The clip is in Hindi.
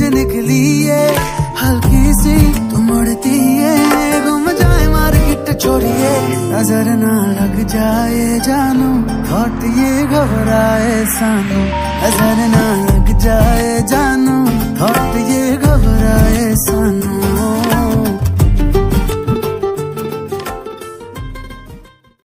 निकली है हल्की सी तुम उड़ती है, गुम जाए मार्केट छोड़िए, नजर ना लग जाए जानू, थॉट ये घबराए सानू, नजर ना लग जाए जानू, थॉट